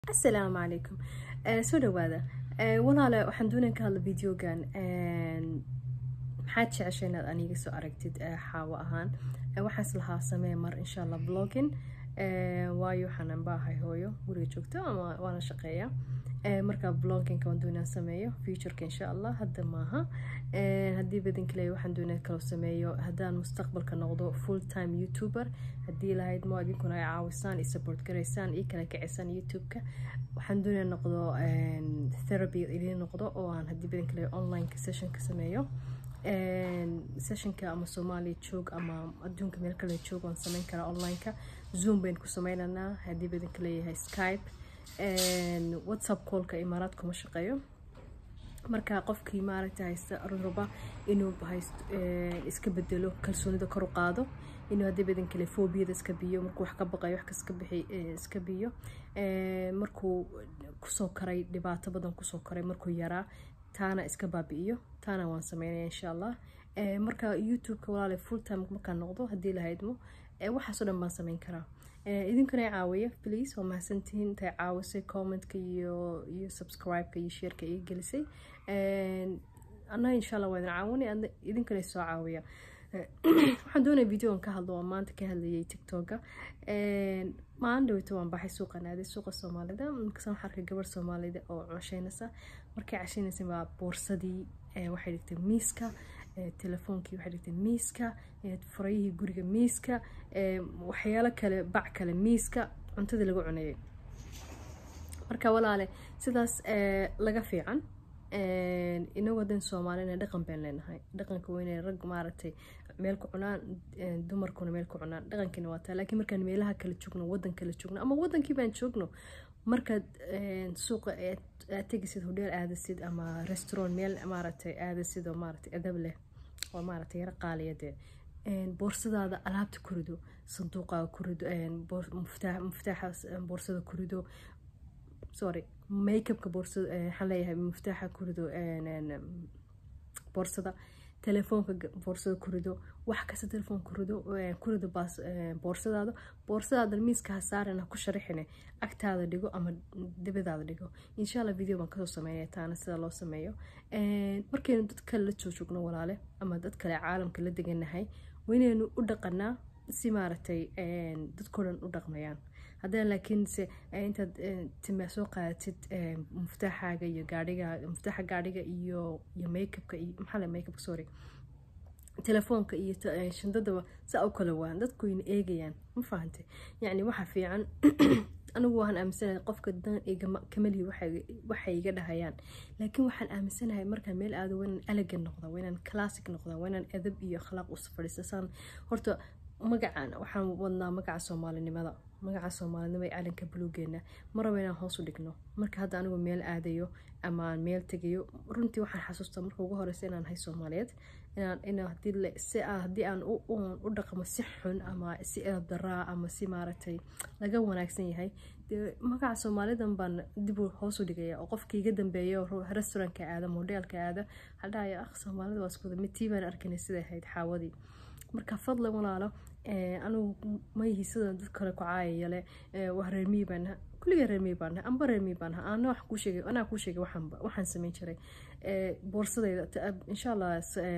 السلام عليكم. سو دواada walaale waxaan doonaa ka hadla videogan maxaad jeceshay inaad aniga soo aragtid xaawo ahaan waxaan islahaa samee mar insha Allah vlogging waayo waxaan baahay hooyo guriga joogto ama waana shaqeeyaa marka vlogging kan doonaa sameeyo future-ka insha Allah hadda maaha haddii badan kale waxaan doonaa kala sameeyo haddaan mustaqbalka noqdo full time youtuber haddii lahayd ma adinkuna ay caawisaan i support gareysaan i kala kacisaan youtube-ka waxaan doonaa noqdo therapy idin noqdo oo aan haddii badan kale online session ka sameeyo sessionka ama Soomaali joog ama adduunka meel kale joog aan sameyn kara online-ka Zoom bayn ku sameynaa haddii badan kale yahay Skype WhatsApp call-ka imaaraad kuma shaqeeyo marka qofkii maaragtay haysta raba inuu haysto iska bedelo kalsoonida kor u qaado inuu haddii badan kale phobia iska biyo markuu wax ka baqayo wax iska bixi iska biyo markuu ku soo karay dhibaato badan ku soo karay markuu yaraa taana iska baabi'iyo taana waan sameeynaa insha Allah marka YouTube-ka walaal full time marka noqdo haddii la haydmo waxa soo dhan baan sameyn karaa idinkuna caawiya please oo mahadsantihiin intay caawisay comment-ka iyo subscribe-ka iyo share-ka iyo gelisay ana insha Allah waan caawinay idinkuna soo caawiya waxaan doonaa video ka hadlo oo maanta ka hadlayay TikTok-ga maanta waan baxay suuqa naaday suuqa Soomaalida markaan xarka gabar Soomaalida oo cashaynaysa markay cashaynaysa waa boorsadii waxay dhigtay miiska telefoonkii waxay dhigtay miiska furayihii guriga miiska waxyaalo kale bac kale miiska cuntada lagu cunayay marka walaale sidaas laga fiican inagu dan Soomaalina dhaqan baan leenahay dhaqanka weyn ee rag maaragtay meel ku cunaan dumarkuna meel ku cunaan dhaqankina waa taa laakiin markaan meelaha kala joogno wadan kala joogno ama wadankii baan joogno marka suuqa tegisid hodeel aadasid ama restaurant meel maaragtay aadasid oo maaragtay adab leh oo maaragtay yar qaaliyade boorsadaada alaabta ku rido sanduuqa ku rido muftaxa boorsada ku rido sorry makeup-ka boorsada waxaan leeyahay muftaxa ku rido boorsada telefoonka boorsada ku rido wax kasta telefoon ku rido boorsadaada miiska ha saarana ku sharaxine agtaada dhigo ama dibadaada dhigo insha Allah video baan kasoo sameeyaa taana sida loo sameeyo markaynu dad kale la joogno walaale ama dad kale caalamka la deganahay weynaynu u dhaqanaa si maaragtay dadkoo dhan u dhaqmayaan haddana laakiin se intaad timaa soo qaadatid muftaxaaga iyo gaadhiga muftaxa gaadhiga iyo makeup-ka iyo maxaa la makeup-ka sorry telefoonka iyo shandadaba saa u kala waan dadku in eegayaan ma fahantay yani waxa fiican anigu waxaan aaminsanahay qofka dan kamalihi waxay iga dhahayaan laakiin waxaan aaminsanahay marka meel aad weyn elegant noqdo weynaan classic noqdo weynaan adab iyo akhlaaq u fadhiisan horta magacaan waxaan wadnaa magaca Soomaalinimada magaca Soomaalinimada ee calanka buluugeena maraba inaan hoos u dhigno marka hadda anigu meel aadayo ama meel tagayo runtii waxaan xasuustaa marka ugu horeysa inaan hay Soomaaliyeed inaan haddii aan u dhaqmo si xun ama si edeb daraa ama si maaragtay laga wanaagsan yahay magaca Soomaalidan baan dib u hoos u dhigaya oo qofkii iga dambeeyo restaurant-ka aada modelka aada hadhaaya Soomaalida waa isku mid tiibaan arkinay sida ahayd xaawadii marka fadlan walaalo anigu ma yihiisada dad kale ku caayayale waa reermii baan kulliga reermii baan amba reermii baan anaa ku sheegay waxaan sameyn jiray boorsadayda insha Allah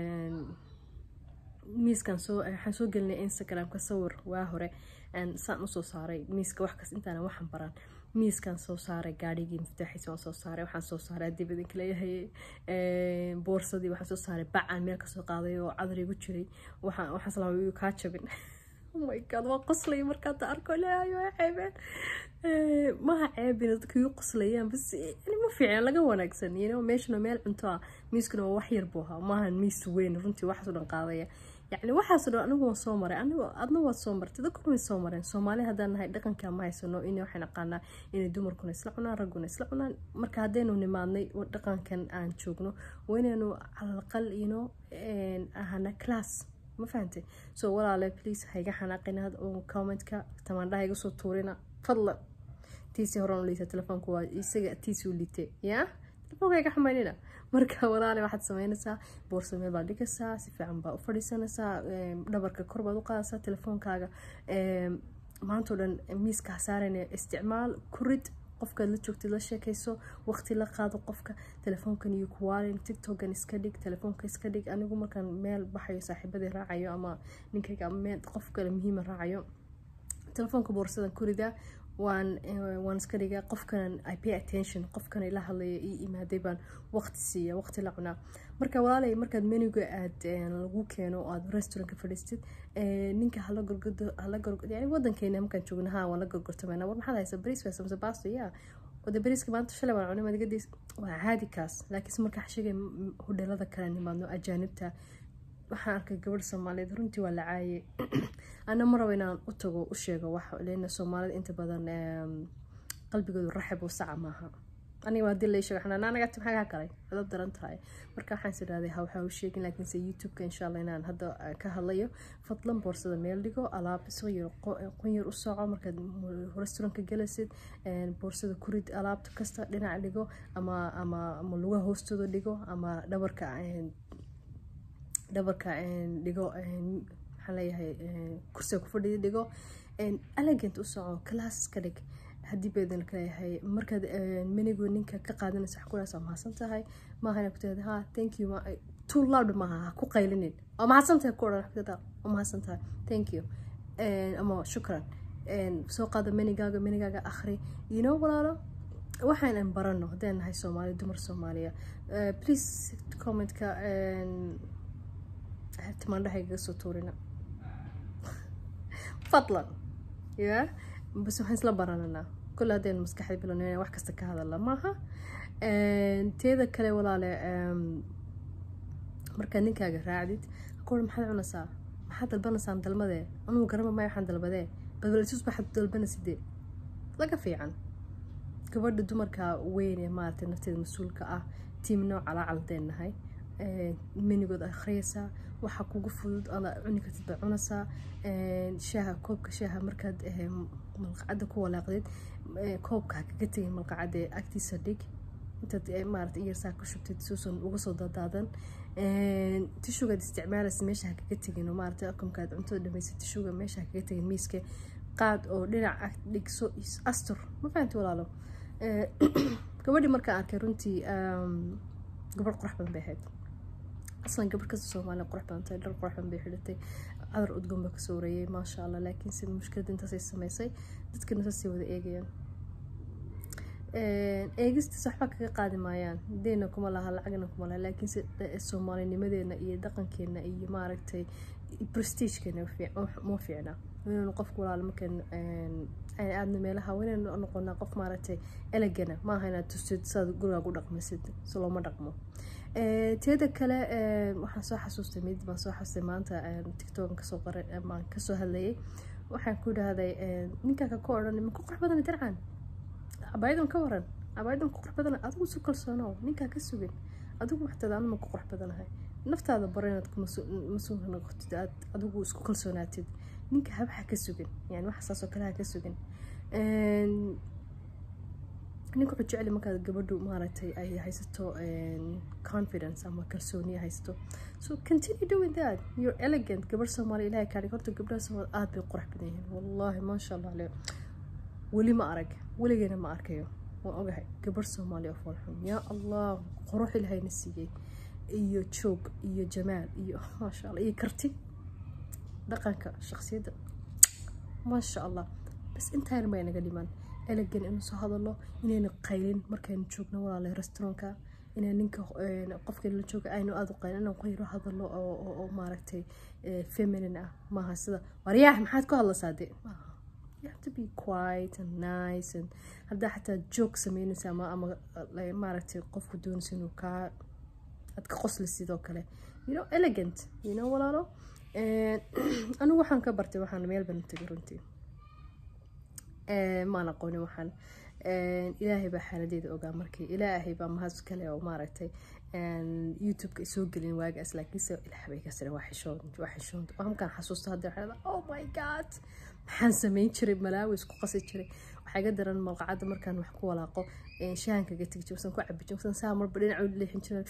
miiskan waxaan soo gelinay Instagram-ka sawir waa hore saan u soo saaray miiska wax kas intaan waxaan baran miiskan soo saaray gaadhigii muftaxiisa waan soo saaray waxaan soo saaray dibadin kale yahay boorsadii waxaan soo saaray bacaan meel ka soo qaaday oo cadar igu jiray waxaan salaamay ka jabin oh my god waa qoslay markaad arko ilaahay waa ceebeen ma ceebin dadku qoslayaan bas ma fiican laga wanaagsan meeshana meel cunto ah miiskuna waa wax yar buu ahaa maaha miis weyn runtii wax soo dhan qaadaya يعني waxa soo anigu waan soo maray anigu adna waa soo martay dadku way soo mareen Soomaali hadaan nahay dhaqanka ma haysano in waxaan naqaanaa in dumarku isla cunaan raguna isla cunaan marka hadaynu nimaadnay dhaqankan aan joogno waynaanu calaqal ahana class ma fahantay so walaalahay please hayga xanaaqinaad oo comment-ka tamaandhaha iga soo tuurina fadlan tiisi horan u liita telefoonku waa isaga tiisi u liitay telefoonka xamaynina marka walaalahay waxaad sameynaysaa boorso meel baad dhigaysaa si fiican baa u fadhiisanaysaa dhabarka kor baad u qaadaysaa telefoonkaaga maanta oo dhan miiska saarayna isticmaal kurid qofka la joogtid la sheekayso waqti la qaado qofka telefoonkan iyo kuwaalin tiktokan iska dhig telefoonka iska dhig anigu markaan meel baxayo saaxiibadii raacayo ama ninkayga ama meel qof kale muhiim raacayo telefoonka boorsadan ku ridaa waan iska dhigaa qofkan I pay attention qofkan ila hadlaya ii imaaday baan waqti siiya waqti la cunaa marka walaalay markaad menuga aad lagu keeno aad restaurantka fadhiistid ninka hala gorgodo yani wadankeena markaan joognaha waan la gorgortamayna war maxaad haysaa bariis waa samsa baasto yaa wada bariiska maanta shalay waan cunay madigadiis waa caadi kaas laakiin marka xashigay hodheelada kale nimaadno ajaanibta waxaan arkay gabadh Soomaaliyeed runtii waa la caayay ana mar rabo inaan u tago u sheego waxa leena Soomaalida inta badan qalbigoodu raxab oo saca maaha aniga waa dilay sheego xanaan anaga maxaa ka kalay adab daran tahay marka waxaan siraaday waxa uu sheegin laakiin se YouTube-ka insha Allah inaan hadda ka hadlayo fadlan boorsada meel dhigo alaab soo yar qonyar u sooco marka restaurantka galasid boorsada kurid alaabta kasta dhinac dhigo ama lugaha hoostooda dhigo ama dhabarka dhigo waxaan leeyahay kursiga ku fadhiyo dhigo elegant u soco class ka dhig haddii badan ka leeyahay markaad menigu ninka ka qaadanaysa wax ku raasa mahadsan tahay maaha inaad ku tiraahdo ha thank you too loud maaha ku qaylinin oo mahadsan tahay ku oran xigtada oo mahadsan tahay thank you ama shukran soo qaada menigaaga akhri walaalo waxaan barano hadaan nahay Soomaali dumar Soomaaliya please comment-ka تمنى سطورنا فضلا يا بس وحين سلبرنا كل هذين المسكحي بلونين واحد كستك هذا الله معها تيذا كلا ولا لا مركنين كاجر راعدت أقول محل عنصا محل البنس عند المذا أنا مقربة ما يحند المذا بدل تصبح حد البنس دي لقى في عن كبرد الدمر كوين يا مارتن نفتي المسؤول تيم نوع على عالدين هاي منيقود أخريسا waxa kugu fudud ala cuni kartid ba cunasa shaaha koobka shaaha markaad malqacada ku walaaqdid koobka kaga tagay malqacada agtiisa dhig intaad maartay yarsaa ku shubtid suusan uga soo dadaadan tishuga isticmaalaysa meesha kaga tagay no maartay akamkaad cunto dhameysay tishuga meesha kaga tagay miiska qaad oo dhinac dhigso astur ma fahanti walaalo gabadhi marka arkay runtii gabadh qurux badan bay ahayd أصلاً قبل كذا Soomaali qurux badan tahay dhar qurux badan bay xidhatay cadar udgoon ba ka soo wareeyay ma sha Allah laakiin si mushkilad inta ay sameysay dadkana sii wada eegayaan eegista saxba kaga qaadi maayaan deena kuma laha lacagna kuma laha laakiin si Soomaalinimadeena iyo dhaqankeena iyo maaragtay prestige-keena ma fiicna inuu qofku walaal markan aadna meelaha weyn noqonaa qof maaragtay elegana ma aha inaad tusid sad guriga u dhaqmaysid si looma dhaqmo teeda kale waxaan soo xasuustay mid baan soo xasuustay maanta TikTok ka soo qoray ama ka soo hadlayay waxaan ku dhahday ninka ka oran ma ku qurux badan dircaan abaydan ka waran abaydan ku qurux badan adigu soo kalsoono ninka ka sugin adigu waxtada aan ma ku qurux badanahay naftaada bareenad ku masuul noqotid adigu isku kalsoonaatid ninka habxa ka sugin yani wax saas oo kale ka sugin ninka wuxuu jecel marka gabadhu maaragtay ay haysato confidence ama kalsooni haysato so continue doing that you're elegant gabar Soomaali ilaahay ka dhigto gabdhaha Soomaali aad bay qurux badan yihiin wallahi ma sha Allah le wali ma arag waligeena ma arkayo waan ogahay gabar Soomaali oo farxan ya Allah qurux ilaahay nasiiyay iyo joog iyo jamaal iyo ma sha Allah iyo karti dhaqanka shakhsiyada ma sha Allah bas intaan ma inaga dhiman elegant inuu soo hadalo inayna qaylin markaan joogno walaal restaurantka inaan ninka qofka la jooga aynu aad u qaylin inaan qayro hadalo oo maaragtay feminine ah maaha sida wariyaha maxaad ku hadlaysaa de you have to be quiet and nice and hadda xataa joke sameynaysa ama maaragtay qofku doonaysa inuu ka ad ka qosli sidoo kale elegant walaalo anigu waxaan ka bartay waxaan meel baan tagay runtii ما نقولي وحن إلهي بحالديد أوجا مركي إلهي بمهز كله أو ماركتي يوتيوب كيسوق لين واجس لكن سو إلهي بيكسر وحشون وهم كان حسوس هذا هذا أوه ماي جاد حنسمين شرب ملاوس قصة شرب وحاجة درن مقعد مركان وحكوا ولاقو شان كجتك جوسن كعب جوسن سامر بدين عود لي حنشر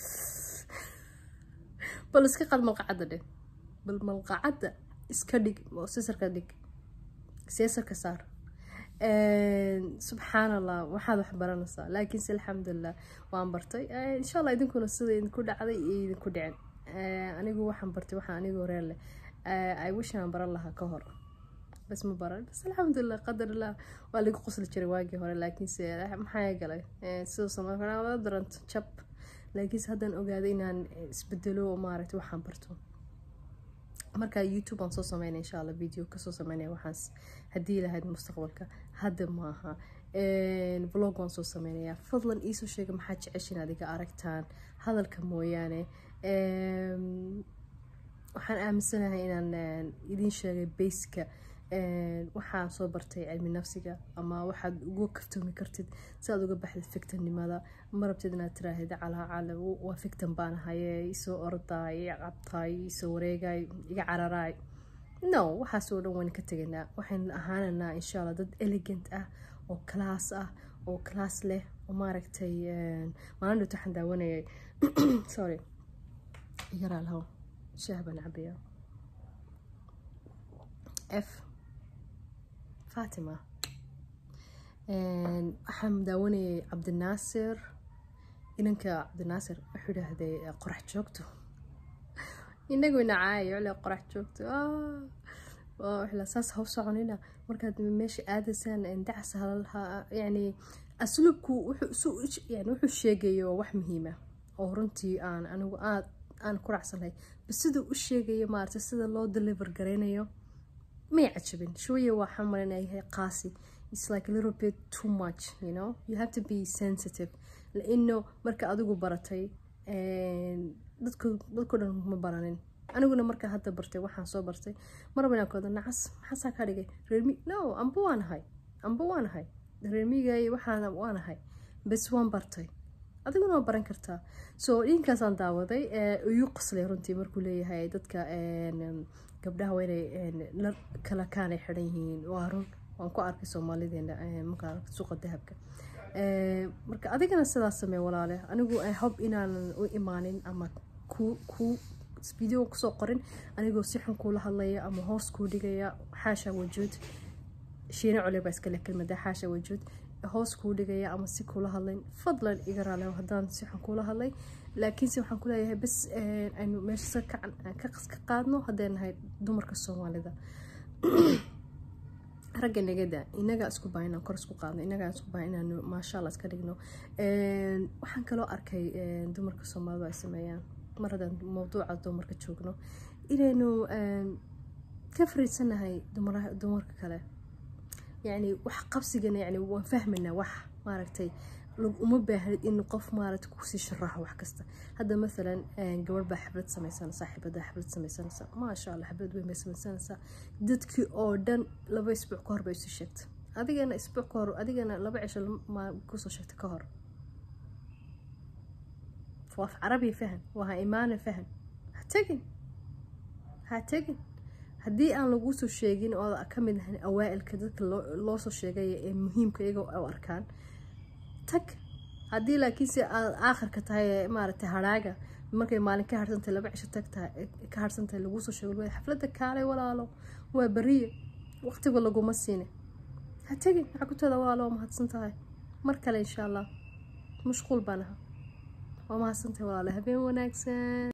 بس كقد مقعد ده بالمقعد إسكدك وسيسر كدك سيسر كسار سبحان الله waxaad wax baranaysaa laakiinse alxamdulillah waan bartay insha Allah idinkuna sida idinku dhacday iyo idinku dhicin anigu waxaan bartay waxaan anigu reer leh ay wishaan baran lahaa ka hor bas ma baran bas alxamdulillah qadarillah waa lagu qosli jiray waagii hore laakiinse maxaa galay sidoo Soomaaliya darant jab laakiinse haddaan ogaaday inaan isbedelo maaragtay waxaan barto marka YouTube aan soo sameeyay insha Allah video ka soo sameeyay waxaas hadii lahayd mustaqbalka hadda maaha vlog aan soo sameeyay fadlan iisoo sheega maxaa jeceshin adiga aragtaan hadalka mooyaane waxaan aaminsanahay inaan idin sheegay basic waxaan soo bartay cilmi nafsiga ama waxaad ugu kaftoomi kartid si aad uga baxdid fikirnimada ma rabtid inaad tiraahdo cala waa fiktan baan haye isoo orday qabtay isoo wareegay iga cararay no waxaas oo dhan waan ka tagnaa waxaan ahaanana insha Allah dad elegant ah oo class leh oo maaragtay maalinta waxaan daawanayay sorry yara laho shahban cabiya f فاطمة أحمد داوني عبد الناصر إنك عبد الناصر أحد هذا قرح جوكتو إنك ونعاي على قرح جوكتو وإحنا أساس هو صعنينا مركز ماشي آدسان اندعس هلها يعني أسلوبكو يعني وحو الشيقية وح مهمة أورنتي أنا كرعسن هاي بس سيدو الشيقية مارت سيدو الله دليفر قرينيو ما يعجبن شوية وحمرين أي قاسي it's like a little bit too much you know you have to be sensitive لأنه مركا أدوغو براتي dadku dhan ma baranin aniguna marka hadda bartay waxaan soo bartay marabana kooda nacas maxaa ka dhigay reermi no amba waan ahay reermigay waxaan waan ahay bas waan bartay adiguna waa baran kartaa so inkaas aan daawaday uyu qaslay runtii markuu leeyahay dadka gabdhaha weynay kala kaanay xiran yihiin waa run waan ku arkay Soomaalideena marka suuqa dahabka marka adigana sidaas samee walaale anigu I hope inaan u imaanin ama ku video ku soo qorin anigoo si xun kula hadlaya ama hoos ku dhigaya xaasha wajud shiina culay iska la kelmada xaasha wajud hoos ku dhigaya ama si kula hadlayn fadlan iga raali hadaan si xun kula hadlay laakiin si waxaan ku leeyahay bas aynu meesha ka qaadno hadeenahay dumarka Soomaalida ragga nagada inaga isku baayna kor isku qaadno inaga isku baayna ma sha Allah iska dhigno waxaan kaloo arkay dumarka Soomaalida ay sameeyaan maradan mawduuca dumarka joogno inaynu ka fariisanahay dumarka kale يعني wax qabsigana يعني waan fahmanaa wax maaragtay uma baahnid in qof maaragtay ku sii sharaxo wax kasta hada mesela gabar baa xaflad sameeysan saaxiibada xaflad sameeysan ma sha Allah xaflad weyn ma sameeysan dadkii oo dhan laba isbuuc ka hor bay soo sheegtay adigana isbuuc ka hor adigana laba cisho ma ku soo sheegtay ka hor وف عربي فهم وها إيمان فهم هتجن هدي أنا لقوسو شيءين أو أكمل هن أوائل كده لوسو شيء مهم كيجو أو أركان تك هدي لكن سي آخر كتاي مارتي هراجة markay maalin ka harsan laba cisho tagtaa ka harsan lagu soo sheego xafladda kaalay walaalo waa bariye waqtiga lagu ma siine ha tagin waxa ku tada walaalo ma hadsan tahay mar kale insha Allah mashquul banaha وما حسنت ولا habeen wanaagsan